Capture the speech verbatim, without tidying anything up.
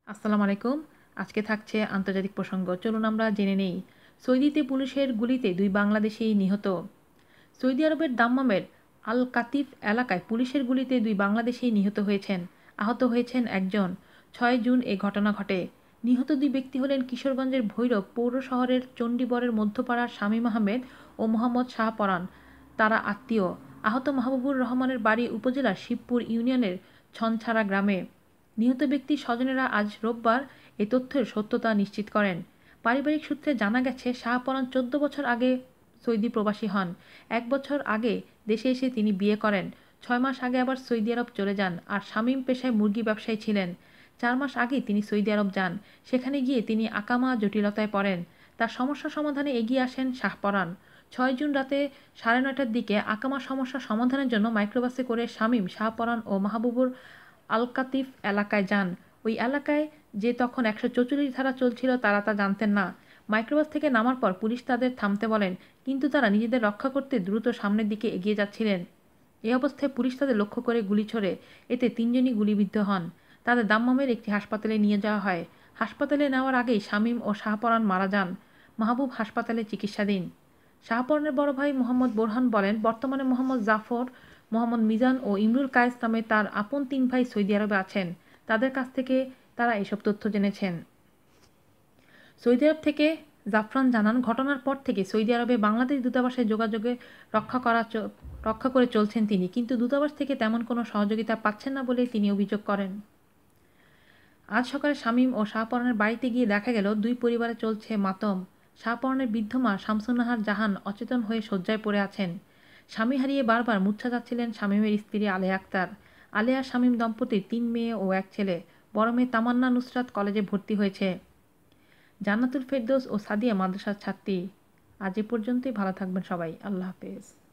আসসালামু আলাইকুম। আজকে থাকছে আন্তর্জাতিক প্রসঙ্গ। চলুন আমরা জেনে নেই। সৌদিতে পুলিশের গুলিতে দুই বাংলাদেশি নিহত। সৌদি আরবের দাম্মামের আল কাতিফ এলাকায় পুলিশের গুলিতে দুই বাংলাদেশি নিহত হয়েছেন। আহত হয়েছেন একজন। ছয় জুন এ ঘটনা ঘটে। নিহত দুই ব্যক্তি হলেন কিশোরগঞ্জের ভৈরব পৌর শহরের চণ্ডীবরের মধ্যপাড়ার শামীম আহমেদ ও মোহাম্মদ শাহপরান। তারা আত্মীয়। আহত মাহবুবুর রহমানের বাড়ি উপজেলার শিবপুর ইউনিয়নের ছনছাড়া গ্রামে। নিহত ব্যক্তির স্বজনেরা আজ রোববার এ তথ্যের সত্যতা নিশ্চিত করেন। পারিবারিক সূত্রে জানা গেছে, শাহপরান চোদ্দ বছর আগে সৌদি প্রবাসী হন। এক বছর আগে দেশে এসে তিনি বিয়ে করেন। ছয় মাস আগে আবার সৌদি আরব চলে যান। আর শামীম পেশায় মুরগি ব্যবসায়ী ছিলেন। চার মাস আগে তিনি সৌদি আরব যান। সেখানে গিয়ে তিনি আকামা জটিলতায় পড়েন। তার সমস্যা সমাধানে এগিয়ে আসেন শাহপরান। ছয় জুন রাতে সাড়ে নয়টার দিকে আকামা সমস্যা সমাধানের জন্য মাইক্রোবাসে করে শামীম, শাহপরান ও মাহবুবুর আলকাতিফ এলাকায় যান। ওই এলাকায় যে তখন একশো চৌচল্লিশ ধারা চলছিল তারা তা জানতেন না। মাইক্রোবাস থেকে নামার পর পুলিশ তাদের থামতে বলেন, কিন্তু তারা নিজেদের রক্ষা করতে দ্রুত সামনের দিকে এগিয়ে যাচ্ছিলেন। এই অবস্থায় পুলিশ তাদের লক্ষ্য করে গুলি ছোড়ে। এতে তিনজনই গুলিবিদ্ধ হন। তাদের দাম্মামের একটি হাসপাতালে নিয়ে যাওয়া হয়। হাসপাতালে নেওয়ার আগেই শামীম ও শাহপরান মারা যান। মাহবুব হাসপাতালে চিকিৎসাধীন। শাহপরানের বড় ভাই মোহাম্মদ বোরহান বলেন, বর্তমানে মোহাম্মদ জাফর, মোহাম্মদ মিজান ও ইমরুল কায়েস নামে তার আপন তিন ভাই সৌদি আরবে আছেন। তাদের কাছ থেকে তারা এসব তথ্য জেনেছেন। সৌদি আরব থেকে জাফরান জানান, ঘটনার পর থেকে সৌদি আরবে বাংলাদেশ দূতাবাসের যোগাযোগে রক্ষা করা রক্ষা করে চলছেন তিনি, কিন্তু দূতাবাস থেকে তেমন কোনো সহযোগিতা পাচ্ছেন না বলে তিনি অভিযোগ করেন। আজ সকালে শামীম ও শাহপরানের বাড়িতে গিয়ে দেখা গেল দুই পরিবারে চলছে মাতম। শাহপরানের বৃদ্ধ মা শামসুন্নাহার জাহান অচেতন হয়ে শয্যায় পড়ে আছেন। স্বামী হারিয়ে বারবার মূর্ছা যাচ্ছিলেন শামীমের স্ত্রী আলেয়া আক্তার। আলেয়া শামীম দম্পতির তিন মেয়ে ও এক ছেলে। বড় মেয়ে তামান্না নুসরাত কলেজে ভর্তি হয়েছে। জান্নাতুল ফেরদৌস ও সাদিয়া মাদ্রাসার ছাত্রী। আজ এ পর্যন্তই। ভালো থাকবেন সবাই। আল্লাহ হাফেজ।